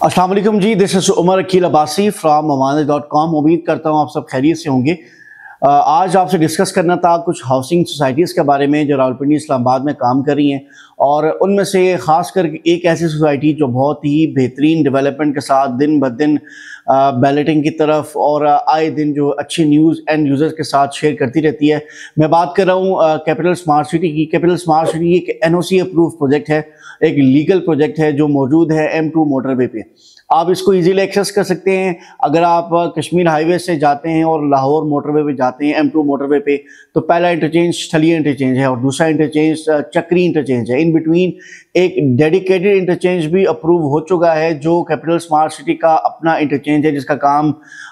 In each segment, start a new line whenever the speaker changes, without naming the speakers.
अस्सलाम वालेकुम जी, this is Umar Aqeel Abbasi from ममानिज.com। उम्मीद करता हूँ आप सब खैरियत से होंगे। आज आपसे डिस्कस करना था कुछ हाउसिंग सोसाइटीज़ के बारे में जो रावलपिंडी इस्लामाबाद में काम कर रही हैं, और उनमें से ख़ास कर एक ऐसी सोसाइटी जो बहुत ही बेहतरीन डेवलपमेंट के साथ दिन ब दिन बैलेटिंग की तरफ और आए दिन जो अच्छी न्यूज़ एंड यूज़र्स के साथ शेयर करती रहती है। मैं बात कर रहा हूँ कैपिटल स्मार्ट सिटी की। कैपिटल स्मार्ट सिटी एक NOC अप्रूव प्रोजेक्ट है, एक लीगल प्रोजेक्ट है जो मौजूद है M2 मोटरवे पे। आप इसको इजीली एक्सेस कर सकते हैं। अगर आप कश्मीर हाईवे से जाते हैं और लाहौर मोटरवे पे जाते हैं M2 मोटरवे पे, तो पहला इंटरचेंज स्थलीय इंटरचेंज है और दूसरा इंटरचेंज चक्री इंटरचेंज है। इन बिटवीन एक डेडिकेटेड इंटरचेंज भी अप्रूव हो चुका है जो कैपिटल स्मार्ट सिटी का अपना इंटरचेंज है, जिसका काम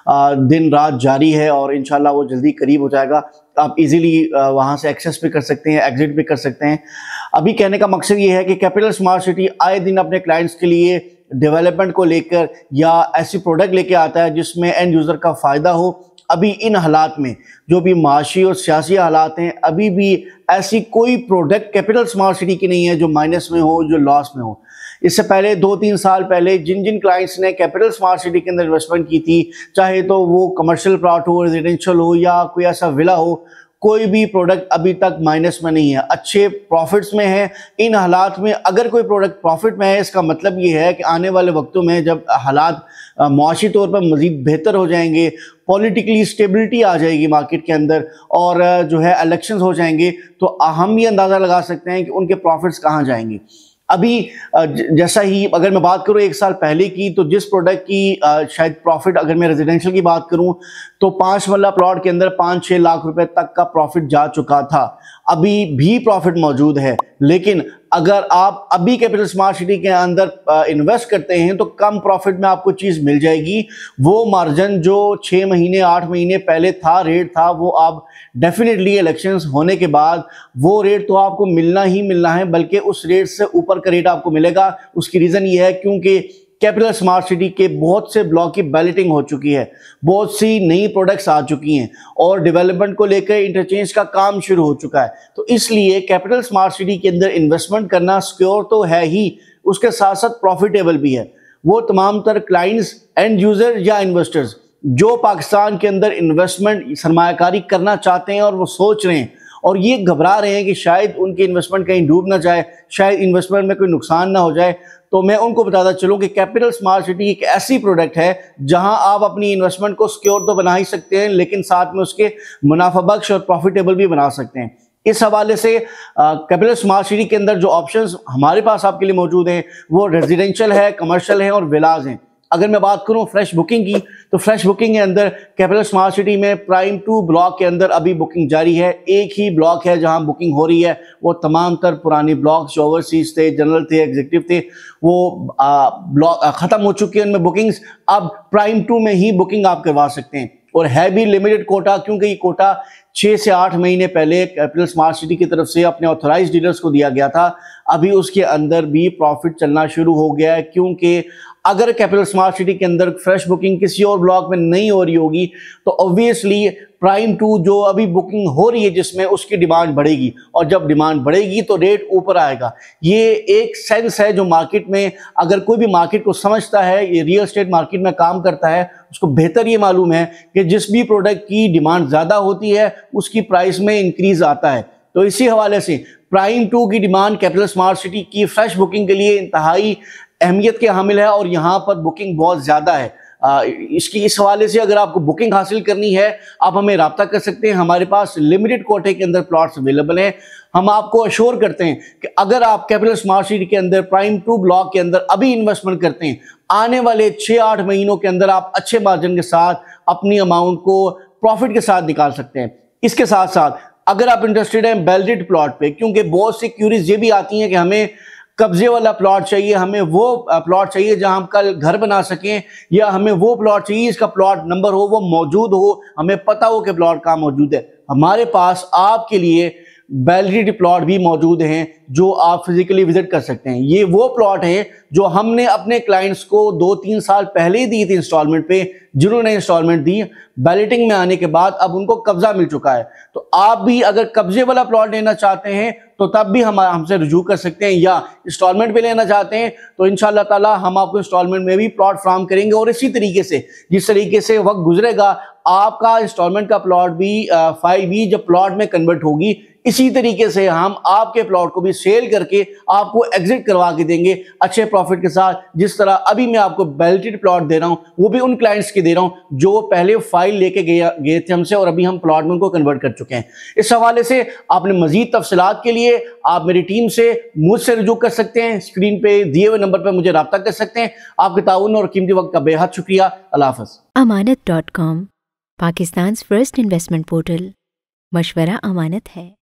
दिन रात जारी है और इंशाल्लाह वो जल्दी करीब हो जाएगा। आप इजीली वहाँ से एक्सेस भी कर सकते हैं, एग्जिट भी कर सकते हैं। अभी कहने का मकसद ये है कि कैपिटल स्मार्ट सिटी आए दिन अपने क्लाइंट्स के लिए डेवलपमेंट को लेकर या ऐसी प्रोडक्ट लेके आता है जिसमें एंड यूज़र का फ़ायदा हो। अभी इन हालात में जो भी माशी और सियासी हालात हैं, अभी भी ऐसी कोई प्रोडक्ट कैपिटल स्मार्ट सिटी की नहीं है जो माइनस में हो, जो लॉस में हो। इससे पहले 2-3 साल पहले जिन जिन क्लाइंट्स ने कैपिटल स्मार्ट सिटी के अंदर इन्वेस्टमेंट की थी, चाहे तो वो कमर्शियल प्लॉट हो, रेजिडेंशियल हो या कोई ऐसा विला हो, कोई भी प्रोडक्ट अभी तक माइनस में नहीं है, अच्छे प्रॉफिट्स में है। इन हालात में अगर कोई प्रोडक्ट प्रॉफिट में है, इसका मतलब ये है कि आने वाले वक्तों में जब हालात मुआशी तौर पर मज़ीद बेहतर हो जाएंगे, पॉलिटिकली स्टेबिलिटी आ जाएगी मार्केट के अंदर और जो है इलेक्शंस हो जाएंगे, तो हम ये अंदाज़ा लगा सकते हैं कि उनके प्रॉफिट्स कहाँ जाएंगे। अभी जैसा ही अगर मैं बात करूं 1 साल पहले की, तो जिस प्रोडक्ट की शायद प्रॉफिट, अगर मैं रेजिडेंशियल की बात करूं तो 5 वाला प्लॉट के अंदर 5-6 लाख रुपए तक का प्रॉफिट जा चुका था। अभी भी प्रॉफिट मौजूद है, लेकिन अगर आप अभी कैपिटल स्मार्ट सिटी के अंदर इन्वेस्ट करते हैं तो कम प्रॉफिट में आपको चीज़ मिल जाएगी। वो मार्जिन जो 6 महीने 8 महीने पहले था, रेट था, वो आप डेफिनेटली इलेक्शंस होने के बाद वो रेट तो आपको मिलना ही मिलना है, बल्कि उस रेट से ऊपर का रेट आपको मिलेगा। उसकी रीज़न ये है क्योंकि कैपिटल स्मार्ट सिटी के बहुत से ब्लॉक की बैलेटिंग हो चुकी है, बहुत सी नई प्रोडक्ट्स आ चुकी हैं और डेवलपमेंट को लेकर इंटरचेंज का काम शुरू हो चुका है। तो इसलिए कैपिटल स्मार्ट सिटी के अंदर इन्वेस्टमेंट करना सिक्योर तो है ही, उसके साथ साथ प्रॉफिटेबल भी है। वो तमाम तर क्लाइंट्स, एंड यूजर या इन्वेस्टर्स जो पाकिस्तान के अंदर इन्वेस्टमेंट सरमायाकारी करना चाहते हैं और वो सोच रहे हैं और ये घबरा रहे हैं कि शायद उनकी इन्वेस्टमेंट कहीं डूब ना जाए, शायद इन्वेस्टमेंट में कोई नुकसान ना हो जाए, तो मैं उनको बताता चलूं कि कैपिटल स्मार्ट सिटी एक ऐसी प्रोडक्ट है जहां आप अपनी इन्वेस्टमेंट को सिक्योर तो बना ही सकते हैं, लेकिन साथ में उसके मुनाफा बख्श और प्रॉफिटेबल भी बना सकते हैं। इस हवाले से कैपिटल स्मार्ट सिटी के अंदर जो ऑप्शंस हमारे पास आपके लिए मौजूद हैं वो रेजिडेंशियल है, कमर्शियल है और विलाज हैं। अगर मैं बात करूं फ्रेश बुकिंग की, तो फ्रेश बुकिंग के अंदर कैपिटल स्मार्ट सिटी में प्राइम 2 ब्लॉक के अंदर अभी बुकिंग जारी है। एक ही ब्लॉक है जहां बुकिंग हो रही है, वो तमाम तर पुरानी ब्लॉक्स जो ओवरसीज थे, जनरल थे, एग्जीक्यूटिव थे, वो ब्लॉक ख़त्म हो चुके हैं उनमें बुकिंग्स। अब प्राइम 2 में ही बुकिंग आप करवा सकते हैं और है भी लिमिटेड कोटा, क्योंकि ये कोटा 6 से 8 महीने पहले कैपिटल स्मार्ट सिटी की तरफ से अपने ऑथराइज्ड डीलर्स को दिया गया था। अभी उसके अंदर भी प्रॉफिट चलना शुरू हो गया है, क्योंकि अगर कैपिटल स्मार्ट सिटी के अंदर फ्रेश बुकिंग किसी और ब्लॉक में नहीं हो रही होगी तो ऑब्वियसली प्राइम 2 जो अभी बुकिंग हो रही है जिसमें, उसकी डिमांड बढ़ेगी और जब डिमांड बढ़ेगी तो रेट ऊपर आएगा। ये एक सेंस है जो मार्केट में, अगर कोई भी मार्केट को समझता है, ये रियल एस्टेट मार्केट में काम करता है, उसको बेहतर ये मालूम है कि जिस भी प्रोडक्ट की डिमांड ज़्यादा होती है उसकी प्राइस में इंक्रीज आता है। तो इसी हवाले से प्राइम 2 की डिमांड कैपिटल स्मार्ट सिटी की फ्रेश बुकिंग के लिए इंतहाई अहमियत के हामिल है और यहाँ पर बुकिंग बहुत ज़्यादा है। इस हवाले से अगर आपको बुकिंग हासिल करनी है, आप हमें रब्ता कर सकते हैं। हमारे पास लिमिटेड कोटे के अंदर प्लॉट्स अवेलेबल हैं। हम आपको अश्योर करते हैं कि अगर आप कैपिटल स्मार्ट सिटी के अंदर प्राइम 2 ब्लॉक के अंदर अभी इन्वेस्टमेंट करते हैं, आने वाले 6-8 महीनों के अंदर आप अच्छे मार्जिन के साथ अपनी अमाउंट को प्रॉफिट के साथ निकाल सकते हैं। इसके साथ साथ अगर आप इंटरेस्टेड हैं बैलेटेड प्लॉट पे, क्योंकि बहुत सी क्यूरीज ये भी आती हैं कि हमें कब्जे वाला प्लॉट चाहिए, हमें वो प्लॉट चाहिए जहां हम कल घर बना सकें, या हमें वो प्लॉट चाहिए इसका प्लॉट नंबर हो, वो मौजूद हो, हमें पता हो कि प्लॉट कहाँ मौजूद है। हमारे पास आपके लिए वैलिडिटी प्लॉट भी मौजूद हैं जो आप फिजिकली विजिट कर सकते हैं। ये वो प्लॉट हैं जो हमने अपने क्लाइंट्स को 2-3 साल पहले ही दी थी इंस्टॉलमेंट पे, जिन्होंने इंस्टॉलमेंट दी, बैलेटिंग में आने के बाद अब उनको कब्जा मिल चुका है। तो आप भी अगर कब्जे वाला प्लॉट लेना चाहते हैं تو تب بھی ہم ہم سے رجوع کر سکتے ہیں، یا انسٹالمنٹ پہ لینا چاہتے ہیں تو انشاءاللہ تعالی ہم آپ کو انسٹالمنٹ میں بھی پلاٹ فراہم کریں گے. اور اسی طریقے سے جس طریقے سے وقت گزرے گا آپ کا انسٹالمنٹ کا پلاٹ بھی فائل بھی جب پلاٹ میں کنورٹ ہوگی، اسی طریقے سے ہم آپ کے پلاٹ کو بھی سیل کر کے آپ کو ایگزٹ کروا کے دیں گے اچھے پروفٹ کے ساتھ. جس طرح ابھی میں آپ کو بیلٹڈ پلاٹ دے رہا ہوں وہ بھی ان کلائنٹس کے دے رہا ہوں جو پہلے فائل لے کے گئے تھے ہم سے اور ابھی ہم پلاٹ میں ان کو کنورٹ کر چکے ہیں. اس حوالے سے آپ نے مزید تفصیلات کے لیے آپ میری ٹیم سے مجھ سے رجوع کر سکتے ہیں. اسکرین پہ دیے ہوئے نمبر پہ مجھے رابطہ کر سکتے ہیں. آپ کے تعاون اور قیمتی وقت کا بے حد شکریہ. اللہ حافظ.
امانت.com، پاکستان's فرسٹ انویسٹمنٹ پورٹل. مشورہ امانت ہے.